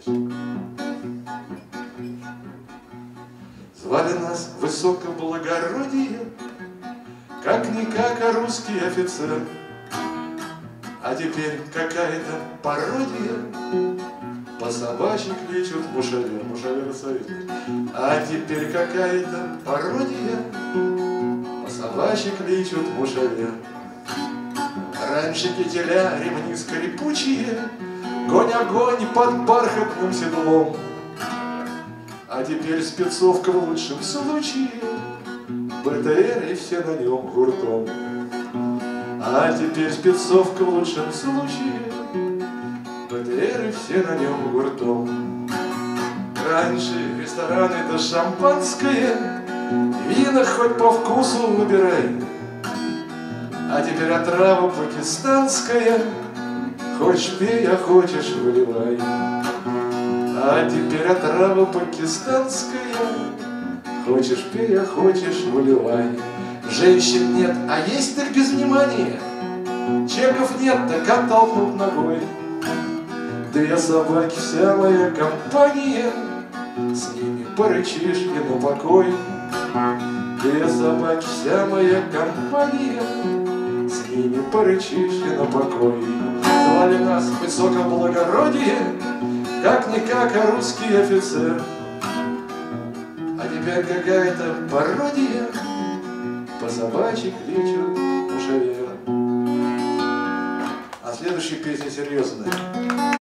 Звали нас высокоблагородие, как-никак, а русский офицер. А теперь какая-то пародия, по собачьи кличут мушавер, мушавер советник. А теперь какая-то пародия, по собачьи кличут мушавер. Раньше кителя ремни скрипучие, гонь-огонь под бархатным седлом. А теперь спецовка в лучшем случае, БТР и все на нем гуртом. А теперь спецовка в лучшем случае, БТР и все на нем гуртом. Раньше ресторан — это шампанское, вина хоть по вкусу выбирай. А теперь отрава пакистанская, хочешь пей, а хочешь выливай. А теперь отрава пакистанская, хочешь пей, а хочешь выливай. Женщин нет, а есть их без внимания. Чеков нет, так оттолкнут ногой. Две собаки, вся моя компания, с ними порычишь и на покой. Две собаки, вся моя компания, с ними порычишь и на покой. Звали нас высокоблагородие, как-никак, а русский офицер. А теперь какая-то пародия, по собачьи кличут мушавер. А следующая песня серьезная.